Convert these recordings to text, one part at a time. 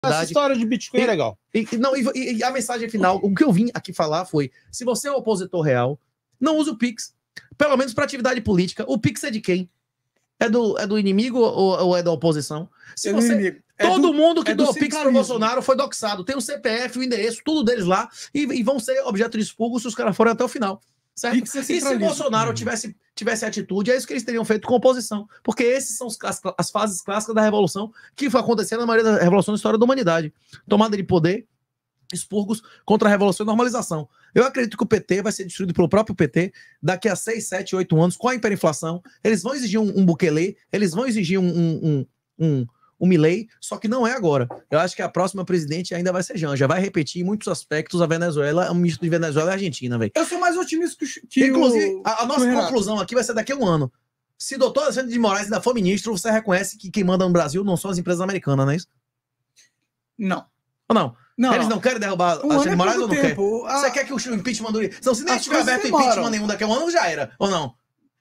Essa história de Bitcoin é legal. E a mensagem final, o que eu vim aqui falar foi, se você é um opositor real, não use o Pix. Pelo menos para atividade política. O Pix é de quem? É do inimigo ou é da oposição? Se você, todo mundo que doou Pix pro Bolsonaro foi doxado. Tem o CPF, o endereço, tudo deles lá. E vão ser objeto de expurgo se os caras forem até o final. Certo? E se o Bolsonaro tivesse atitude, é isso que eles teriam feito com a oposição. Porque esses são as fases clássicas da Revolução que foi acontecendo na maioria da Revolução da história da humanidade. Tomada de poder, expurgos contra a Revolução e normalização. Eu acredito que o PT vai ser destruído pelo próprio PT daqui a 6, 7, 8 anos com a hiperinflação. Eles vão exigir um Bukele, eles vão exigir um Milei, só que não é agora. Eu acho que a próxima presidente ainda vai ser Janja. Vai repetir em muitos aspectos a Venezuela, um misto de Venezuela e Argentina, velho. Eu sou mais otimista que inclusive, a nossa conclusão aqui vai ser daqui a um ano. Se o doutor Alexandre de Moraes ainda for ministro, você reconhece que quem manda no Brasil não são as empresas americanas, não é isso? Não. Ou não? Eles não querem derrubar Alexandre de Moraes ou não quer? Você quer que o impeachment dure? Então, se nem tiver aberto impeachment nenhum daqui a um ano, já era. Ou não?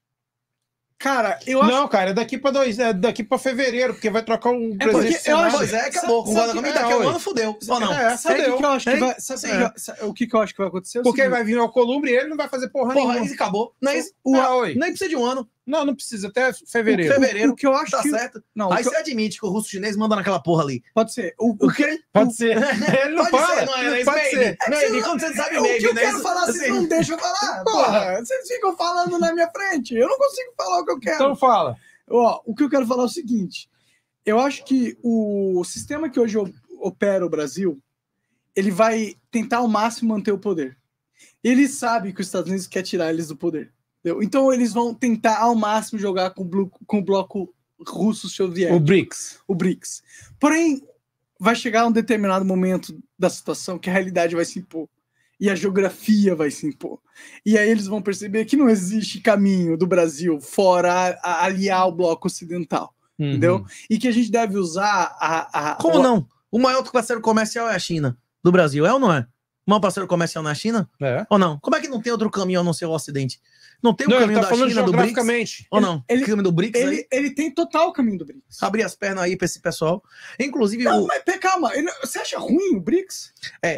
Cara, eu acho... Não, cara, é daqui pra fevereiro, porque vai trocar um presidente. Pois é, acabou. Daqui a um ano fudeu. Ou não? Sabe o que eu acho que vai... O que eu acho que vai acontecer? Porque vai vir o Alcolumbre e ele não vai fazer porra nenhuma. Porra, acabou. Nem precisa de um ano. Não precisa, até fevereiro. O que eu acho tá certo. Não, aí você admite que o russo chinês manda naquela porra ali. Pode ser. O quê? Pode ser. Ele não fala. Pode ser. Quando você sabe maybe, o que eu quero falar, vocês não deixam falar. Porra, vocês ficam falando na minha frente. Eu não consigo falar o que eu quero. Então fala. Ó, o que eu quero falar é o seguinte. Eu acho que o sistema que hoje opera o Brasil, ele vai tentar ao máximo manter o poder. Ele sabe que os Estados Unidos quer tirar eles do poder. Entendeu? Então eles vão tentar ao máximo jogar com o bloco russo soviético. O BRICS. Porém, vai chegar um determinado momento da situação que a realidade vai se impor. E a geografia vai se impor. E aí eles vão perceber que não existe caminho do Brasil fora aliar o bloco ocidental. Entendeu? E que a gente deve usar Como não? O maior parceiro comercial é a China, do Brasil, é ou não é? O maior parceiro comercial na China? É. Ou não? Como é que não tem outro caminho a não ser o Ocidente? Não tem o caminho da China, do BRICS? Ou não? O caminho do BRICS? Ele tem total o caminho do BRICS. Abrir as pernas aí pra esse pessoal. Inclusive... Não, mas calma. Você acha ruim o BRICS?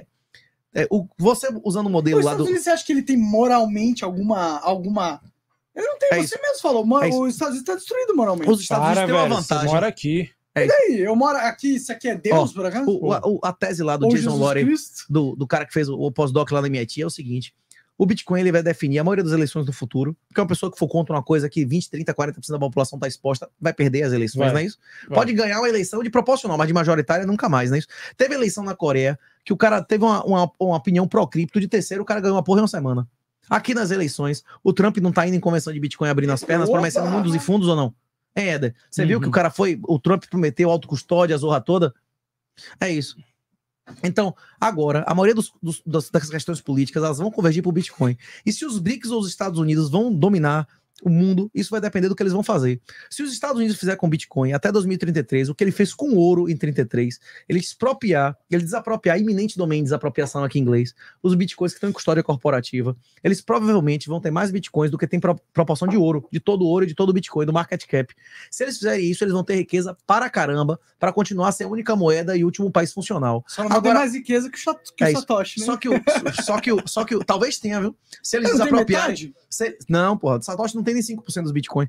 Você usando o modelo lá do... Você acha que ele tem moralmente alguma... Ele não tem, você mesmo falou. Os Estados Unidos está destruído moralmente. Os Estados Unidos têm uma vantagem. Você mora aqui. E daí? Eu moro aqui, isso aqui é Deus, por acaso? A tese lá do Jason Loren, do cara que fez o pós-doc lá na MIT, é o seguinte: o Bitcoin ele vai definir a maioria das eleições do futuro, porque uma pessoa que for contra uma coisa que 20, 30, 40% da população está exposta, vai perder as eleições, não é isso? Pode ganhar uma eleição de proporcional, mas de majoritária nunca mais, não é isso? Teve eleição na Coreia, que o cara teve uma opinião pró-cripto de terceiro, o cara ganhou uma porra em uma semana. Aqui nas eleições, o Trump não tá indo em convenção de Bitcoin abrindo as pernas, prometendo mundos e fundos ou não? Éder, você viu que o cara foi, o Trump prometeu autocustódia, a zorra toda? É isso. Então, agora, a maioria das questões políticas, elas vão convergir para o Bitcoin. E se os BRICS ou os Estados Unidos vão dominar o mundo, isso vai depender do que eles vão fazer. Se os Estados Unidos fizer com Bitcoin até 2033, o que ele fez com ouro em 33, ele desapropriar, iminente domain, desapropriação aqui em inglês, os Bitcoins que estão em custódia corporativa, eles provavelmente vão ter mais Bitcoins do que tem proporção de ouro, de todo ouro e de todo Bitcoin, do market cap. Se eles fizerem isso, eles vão ter riqueza para caramba, para continuar a ser a única moeda e último país funcional. Só não vai ter mais riqueza que o Satoshi, né? Só que talvez tenha, viu? Se eles desapropriarem... Não, porra, Satoshi não tem nem 5% dos Bitcoin.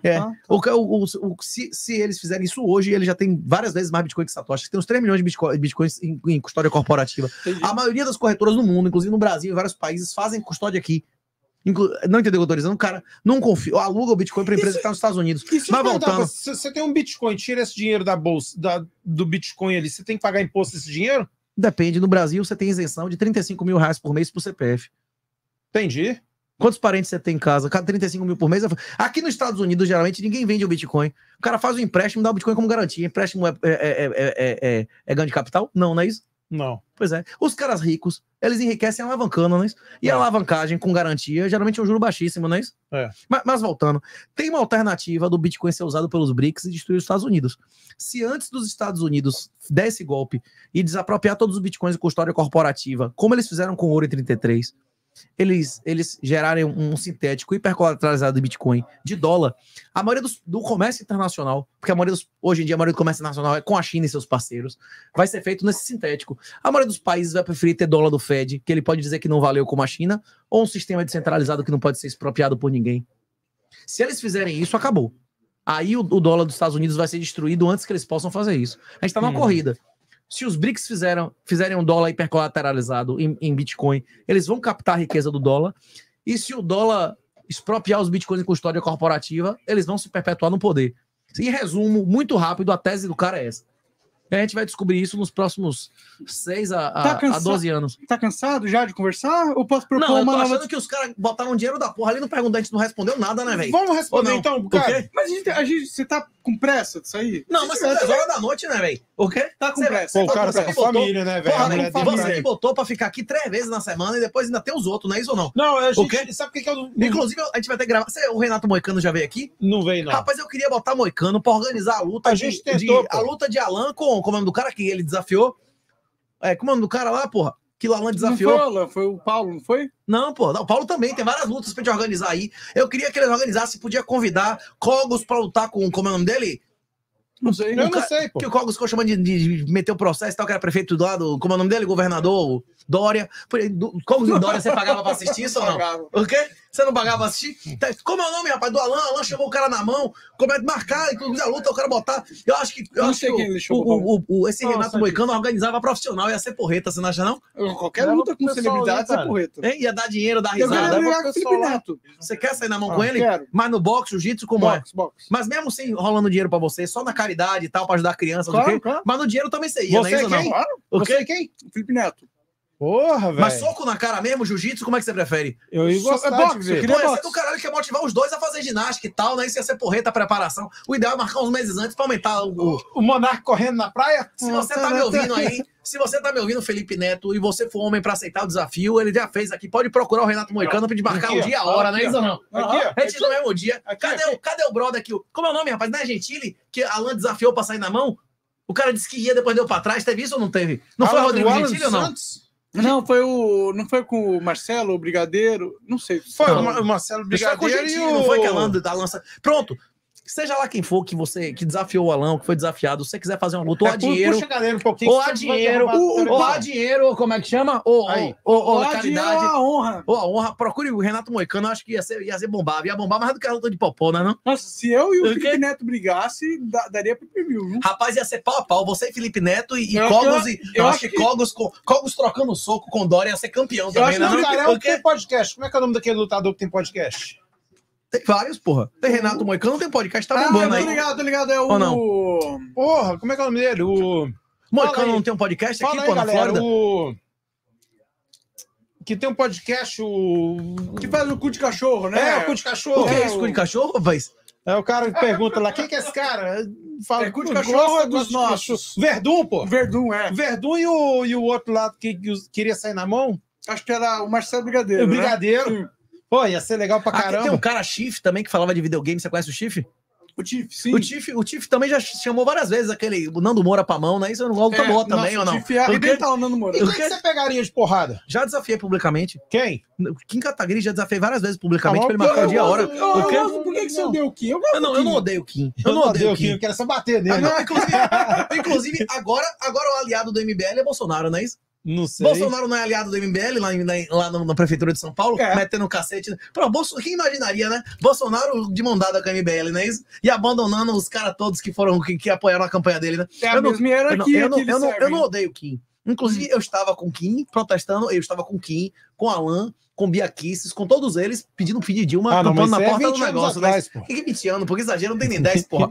Se eles fizerem isso hoje, ele já tem várias vezes mais Bitcoin que Satoshi. Tem uns 3 milhões de Bitcoins em custódia corporativa. Entendi. A maioria das corretoras do mundo, inclusive no Brasil e vários países, fazem custódia aqui. Não entendeu o que eu tô dizendo? O cara não confia, aluga o Bitcoin para empresa que está nos Estados Unidos. Mas voltando... Se você tem um Bitcoin, tira esse dinheiro da bolsa, do Bitcoin ali, você tem que pagar imposto desse dinheiro? Depende. No Brasil, você tem isenção de R$35 mil por mês pro CPF. Entendi. Quantos parentes você tem em casa? Cada 35 mil por mês. Aqui nos Estados Unidos, geralmente, ninguém vende o Bitcoin. O cara faz um empréstimo e dá o Bitcoin como garantia. Empréstimo é ganho de capital? Não é isso? Não. Pois é. Os caras ricos, eles enriquecem alavancando, não é isso? E a alavancagem com garantia, geralmente é um juro baixíssimo, não é isso? Mas voltando, tem uma alternativa do Bitcoin ser usado pelos BRICS e destruir os Estados Unidos. Se antes dos Estados Unidos der esse golpe e desapropriar todos os Bitcoins de custódia corporativa, como eles fizeram com o ouro em 33... eles gerarem um sintético hipercolateralizado de Bitcoin, de dólar, a maioria do comércio internacional, porque hoje em dia a maioria do comércio internacional é com a China e seus parceiros, vai ser feito nesse sintético. A maioria dos países vai preferir ter dólar do Fed, que ele pode dizer que não valeu como a China, ou um sistema descentralizado que não pode ser expropriado por ninguém. Se eles fizerem isso, acabou. Aí o dólar dos Estados Unidos vai ser destruído antes que eles possam fazer isso. A gente está numa corrida. Se os BRICS fizerem um dólar hipercolateralizado em Bitcoin, eles vão captar a riqueza do dólar. E se o dólar expropriar os Bitcoins em custódia corporativa, eles vão se perpetuar no poder. Em resumo, muito rápido, a tese do cara é essa. E a gente vai descobrir isso nos próximos 6 a 12 anos. Tá cansado já de conversar? Ou posso propor não, eu tô uma achando que os caras botaram dinheiro da porra ali no pergunta, a gente não respondeu nada, né, velho? Vamos responder não? então, cara. Mas você tá com pressa disso aí? Não, mas são 10 horas da noite, né, velho? O quê? Tá com pressa. Pô, o cara tá com família, né, velho? Você me botou pra ficar aqui 3 vezes na semana e depois ainda tem os outros, não é isso ou não? Não, a gente, o quê? sabe o que eu... Inclusive, a gente vai ter que gravar. O Renato Moicano já veio aqui? Não veio, não. Rapaz, eu queria botar Moicano pra organizar a luta. A gente tentou, a luta de Alan com o nome do cara que ele desafiou. Como é o nome do cara lá, porra? Que o Alan desafiou. Não foi o Alan, foi o Paulo, não foi? Não, pô. O Paulo também. Tem várias lutas pra gente organizar aí. Eu queria que eles organizassem. Podia convidar Cogos pra lutar com... Como é o nome dele? Não sei. Eu não sei, pô. Que o Cogos ficou chamando de meter o processo e tal, que era prefeito do lado. Como é o nome dele? Governador Dória. Cogos e Dória, você pagava pra assistir isso ou não? Pagava. O quê? Você não pagava pra assistir? Como é o nome, rapaz? Do Alan. Alan chamou o cara na mão. Como é que marcar? Inclusive a luta, o cara botar. Eu acho que esse Renato Moicano organizava profissional. Ia ser porreta, você não acha, não? Qualquer luta com celebridade é porreta. Ia dar dinheiro, dar Eu risada. quero brigar com o Felipe Neto. Você quer sair na mão com ele? Quero. Mas no boxe, jiu-jitsu, como é? Boxe. Mas mesmo sem rolando dinheiro pra você, só na caridade e tal, pra ajudar crianças, Claro, o quê? claro. Mas no dinheiro também você ia, Você não é isso, quem? não? Claro. O Você quê? quem? O Felipe Neto. Porra, velho. Mas soco na cara mesmo, jiu-jitsu, como é que você prefere? Eu ia gostar boxe, de eu ver. queria Pô, ia ser boxe. do caralho que ia motivar os dois a fazer ginástica e tal, né? Isso ia ser porreta a preparação. O ideal é marcar uns meses antes pra aumentar o... O Monarca correndo na praia? Se você tá me ouvindo aí, se você tá me ouvindo, Felipe Neto, e você for homem pra aceitar o desafio, ele já fez aqui. Pode procurar o Renato Moicano pra gente marcar Aqui, o dia, a ó, hora, aqui, não é isso ou não? Aqui, ó. A gente no mesmo dia. Aqui. Cadê o brother aqui? Como é o nome, rapaz? Não é Gentili? Que Alan desafiou pra sair na mão? O cara disse que ia, depois deu pra trás. Teve isso ou não teve? Não foi o Rodrigo Gentili ou não? Não, não foi com o Marcelo, o Brigadeiro, não sei. Foi Não. o Marcelo Foi com o Brigadeiro Gentili, e o... não foi que Alan lança. Pronto. Seja lá quem for que desafiou o Alan, que foi desafiado, se você quiser fazer uma luta, ou a dinheiro, Puxa a galera um pouquinho. ou a dinheiro, ou a dinheiro, como é que chama? Ou a caridade. A honra. Ou a honra. Procure o Renato Moicano, eu acho que ia ser bombar. Ia bombar mais do que a luta de popó, né, não? Nossa, se eu e o O quê? Felipe Neto brigasse, daria pro preview, viu? Rapaz, ia ser pau a pau. Você e Felipe Neto e Eu Cogos. eu Acho acho que Cogos trocando soco com Dória ia ser campeão também, acho né? que o não? cara O quê? tem podcast. Como é que é o nome daquele lutador que tem podcast? Tem vários, porra. Tem Renato Moicano, tem podcast, tá bombando aí. Tô ligado, é o... Ou não? Porra, como é que é o nome dele? O... Moicano não tem um podcast aqui, Fala aí, pô, na galera. Flórida? O... Que tem um podcast, o... Que faz o cu de cachorro, né? É, o cu de cachorro. O que é isso, cu de cachorro, rapaz? É o cara que pergunta lá, quem que é esse cara? Fala, É cu de gosta, cachorro é dos gosta de nossos. cachorro. Verdun, pô. Verdun, é. Verdun e o outro lado que queria sair na mão? Acho que era o Marcelo Brigadeiro, O né? Brigadeiro. Sim. Pô, ia ser legal pra Aqui caramba. tem um cara, Chief, também, que falava de videogame. Você conhece o Chief? O Tiff, sim. O Tiff também já chamou várias vezes o Nando Moura pra mão, né? Isso é uma luta boa também, ou não? O Tiff arrebenta o Nando Moura. E quem que você pegaria de porrada? Já desafiei publicamente. Quem? O Kim Kataguiri já desafiei várias vezes publicamente Ah, pra ele marcar o dia e a hora. Eu O quê? gosto- Por que você odeia o Kim? Eu gosto Eu do não Kim. odeio o Kim. Eu não odeio o Kim. Eu quero só bater nele. Não, inclusive agora o aliado do MBL é Bolsonaro, não é isso? Não sei. Bolsonaro não é aliado do MBL lá na prefeitura de São Paulo, É. metendo o cacete. Pô, quem imaginaria, né? Bolsonaro de mão dada com a MBL, não é isso? E abandonando os caras todos que apoiaram a campanha dele, né? É a Eu não- mesma hierarquia eu não, que eles eu não servem. odeio o Kim. Inclusive, eu estava com o Kim protestando, eu estava com o Kim, com Alan, com Bia Kisses, com todos eles, pedindo fim de Dilma, Ah, não, acampando mas na isso é porta do 20 anos negócio. Né? atrás, pô. Que 20 anos? Porque exagero não tem nem 10, porra.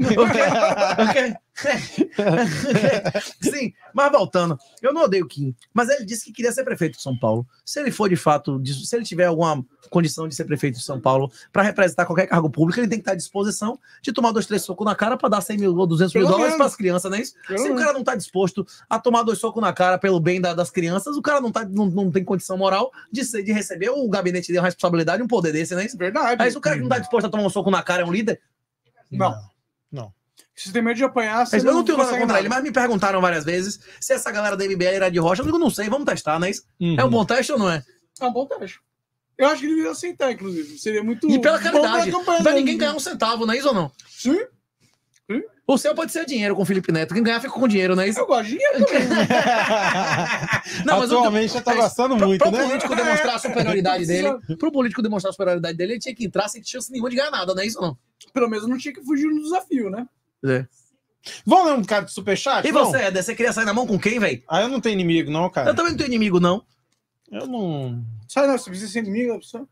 Sim, mas voltando, eu não odeio o Kim, mas ele disse que queria ser prefeito de São Paulo. Se ele for de fato, se ele tiver alguma condição de ser prefeito de São Paulo para representar qualquer cargo público, ele tem que estar à disposição de tomar 2, 3 socos na cara para dar 100 mil ou 200 mil Pelo dólares menos. para as crianças, não é isso? Pelo Se o menos. cara não está disposto a tomar 2 socos na cara pelo bem das crianças, o cara não tem condição moral de receber o gabinete dele, uma responsabilidade, um poder desse, não é isso? Verdade. Aí se o cara que não está disposto a tomar um soco na cara é um líder, Não. Se você tem medo de apanhar, você eu não tenho nada consegue contra ele, mas me perguntaram várias vezes se essa galera da MBL era de rocha. Eu digo, não sei, vamos testar, não é isso? É um bom teste ou não é? É um bom teste. Eu acho que ele deveria aceitar, inclusive. Seria muito. E pela caridade. Não vai dele. ninguém ganhar um centavo, não é isso ou não? Sim. O seu pode ser dinheiro com o Felipe Neto. Quem ganhar fica com dinheiro, não é isso? Eu gosto de dinheiro também. Não, mas atualmente já tá gastando muito, pro né? Político demonstrar a superioridade dele, pro político demonstrar a superioridade dele, ele tinha que entrar sem chance nenhuma de ganhar nada, não é isso ou não? Pelo menos não tinha que fugir no desafio, né? É. Vamos ler um cara de superchat? E você, Éder? Você queria sair na mão com quem, velho? Ah, eu não tenho inimigo, não, cara. Eu também não tenho inimigo, não. Eu não... Sai não, você precisa ser inimigo da pessoa.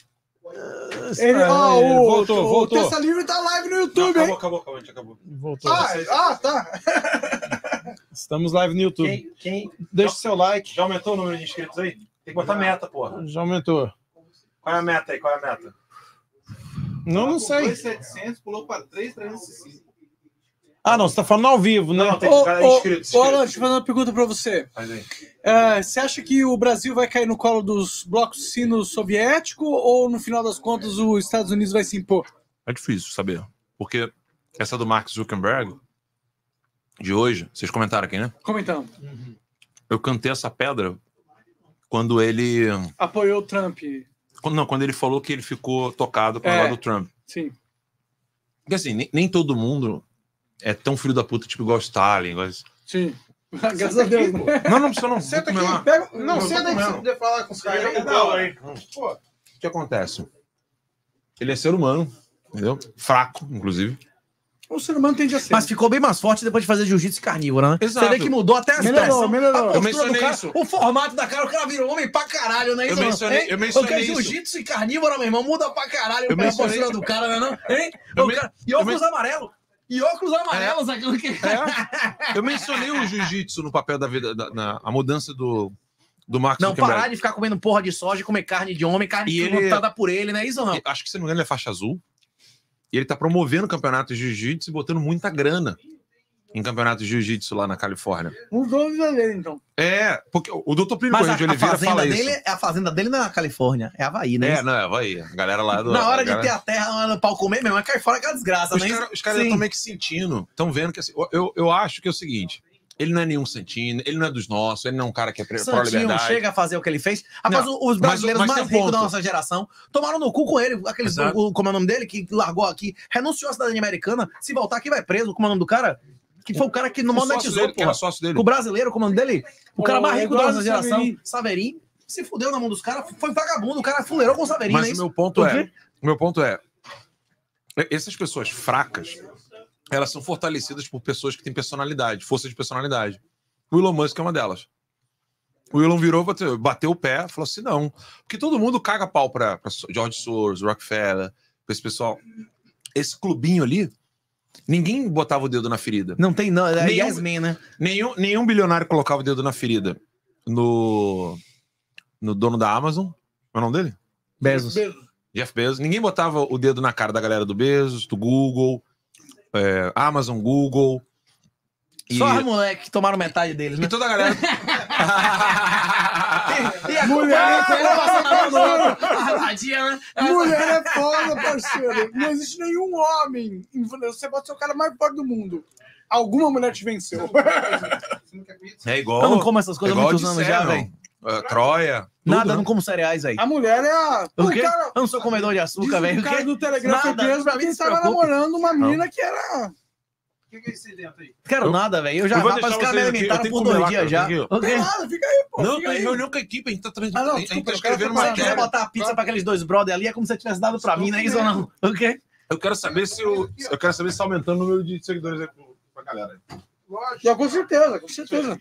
Ele voltou. O Terça Livre tá live no YouTube, hein? Acabou, a gente acabou. Voltou. Tá. Estamos live no YouTube. Deixa o seu like. Já aumentou o número de inscritos aí? Tem que botar meta, porra. Já aumentou. Qual é a meta aí? Não sei. 2.700, pulou para 3.305. Ah, não, você tá falando ao vivo, né? Não, tem que ficar inscrito. Alan, deixa eu fazer uma pergunta pra você. Faz aí. Você acha que o Brasil vai cair no colo dos blocos sino-soviéticos ou, no final das contas, os Estados Unidos vai se impor? É difícil saber. Porque essa do Mark Zuckerberg, de hoje, vocês comentaram aqui, né? Comentando. Eu cantei essa pedra quando ele... Apoiou o Trump. Quando ele falou que ele ficou tocado com o lado do Trump. Sim. Porque assim, nem todo mundo é tão filho da puta, tipo igual o Stalin. Sim. Graças a Deus. Não precisa não. Senta aqui, Lá. pega... Não, senta aí que você poder falar com os caras. O que acontece? Ele é ser humano, entendeu? Fraco, inclusive. O ser humano tende a ser. Mas ficou bem mais forte depois de fazer jiu-jitsu carnívoro, né? Exato. Você vê que mudou até a expressão. Melhorou. Eu mencionei cara, isso. o formato da cara, o cara virou homem pra caralho, não é isso? Eu mencionei Porque isso. jiu-jitsu e carnívoro, meu irmão, muda pra caralho a postura do cara, não é não? Hein? E óculos amarelos. E óculos amarelos, aquilo que... Eu mencionei o jiu-jitsu no papel da vida, a mudança do Mark Não, Zuckerberg. parar de ficar comendo porra de soja e comer carne de homem, carne E lutada por ele, não é isso ou não? Acho que, se não me engano, ele é faixa azul. E ele tá promovendo campeonatos de jiu-jitsu e botando muita grana em campeonatos de jiu-jitsu lá na Califórnia. Mudou a vida dele, então. Porque o Dr. Plínio Mas Corrêa de Oliveira fala isso. a fazenda dele não é na Califórnia, é Havaí, né? Não, é Havaí. A galera lá do... Na hora de ter a terra no pau comer, meu, é cair fora aquela desgraça, né? Os caras estão meio que sentindo, estão vendo que assim, eu acho que é o seguinte, ele não é nenhum Santino, ele não é dos nossos, ele não é um cara que é pró-liberdade. Chega a fazer o que ele fez. Rapaz, os brasileiros mais ricos da nossa geração tomaram no cu com ele. Aqueles, como é o nome dele, que largou aqui, renunciou à cidadania americana, se voltar aqui vai preso. Como é o nome do cara? Que foi o cara que não monetizou, que era sócio dele. O brasileiro, como é o nome dele? O cara mais rico da nossa Eduardo geração, Saverin, se fudeu na mão dos caras, foi vagabundo, o cara fuleirou com o Saverin. Mas o meu ponto é, essas pessoas fracas, elas são fortalecidas por pessoas que têm personalidade, força de personalidade. O Elon Musk é uma delas. O Elon virou, bateu o pé, falou assim, não. Porque todo mundo caga pau pra George Soros, Rockefeller, pra esse pessoal. Esse clubinho ali, ninguém botava o dedo na ferida. Não tem, não. É Yes Man, né? Nenhum bilionário colocava o dedo na ferida no dono da Amazon. Qual é o nome dele? Bezos. Jeff Bezos. Ninguém botava o dedo na cara da galera do Bezos, do Google, Amazon, Google. Só os moleques que tomaram metade deles, né? E toda a galera... E a mulher Mulher é foda, parceiro. Não existe nenhum homem. Você pode ser o cara mais forte do mundo. Alguma mulher te venceu. É igual... Eu não como essas coisas há muitos anos já, velho. Troia. Nada, não como cereais, velho. A mulher é a... O quê? Cara, eu não sou comedor de açúcar, velho. O cara do Telegram foi preso porque ele tava namorando uma menina que era... O que é esse dentro aí? Quero nada, velho. Eu já vou rapaz, os deixar caras me vocês aqui. alimentaram Eu por tenho que 2 comer dias lá, já. cara. Okay. Nada, fica aí, pô. Não, fica tem aí. reunião com a equipe, a gente tá Ah, não, a gente tá desculpa, escrevendo eu uma quero Se quiser matéria. botar a pizza pra aqueles 2 brother ali, é como se você tivesse dado pra mim, não é isso ou não? Ok? Eu quero saber se tá aumentando o número de seguidores aí pra galera. Já, com certeza, com certeza.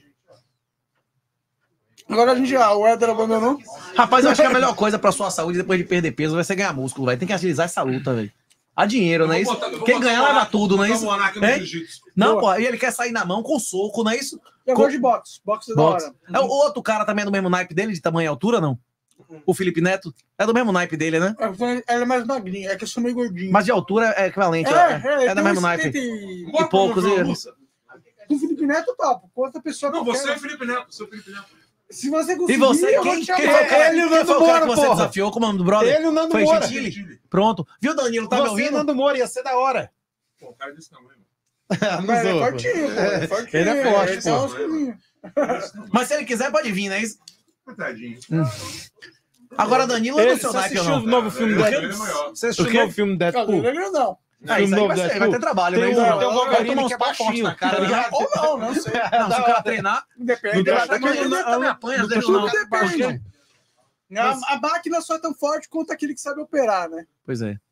Agora o Éder abandonou. Rapaz, eu acho que a melhor coisa pra sua saúde depois de perder peso vai ser ganhar músculo, velho. Tem que agilizar essa luta, velho. Há dinheiro, não é isso? Quem ganhar leva tudo, não é isso? Não, pô, e ele quer sair na mão com soco, não é isso? Eu gosto de boxe. Boxe é da hora. É, o outro cara também é do mesmo naipe dele, de tamanho e altura, não? O Felipe Neto? É do mesmo naipe dele, né? Ela é mais magrinha, é que eu sou meio gordinho. Mas de altura é equivalente. É do mesmo naipe. E poucos. Com o Felipe Neto, top. Com outra pessoa Não, qualquer. você é Felipe Neto. Você é Felipe Neto. Se você conseguir, E você, eu vou quem te foi o chamar. cara, Ele e o quem Nando foi o cara Moura, que você porra. desafiou? Como é o nome do brother? Ele e o Nando Foi Moura. Gentili? Pronto. Viu, Danilo? Tá me Você e ouvindo? Nando Moura, ia ser da hora. Pô, o cara desse tamanho. Mas ele é fortinho, pô. Ele é fortinho. Ele é forte, Ele pô. é Mas se ele quiser, pode vir, não é isso? Tadinho. Agora, Danilo, eu não sei o Você naipe ou assistiu o não. novo filme do Ele é Deadpool? maior. Você assistiu o O quê? novo filme do Deadpool? Não. Ah, isso aí vai ter trabalho, Tem né? o Wolverine tomar uns que é pau forte baixinho, na cara, tá ligado? Ou não sei. Não, se o cara treinar, Depende. Não Depende. também apanha, às vezes Tudo não. depende. A máquina só é tão forte quanto aquele que sabe operar, né? Pois é.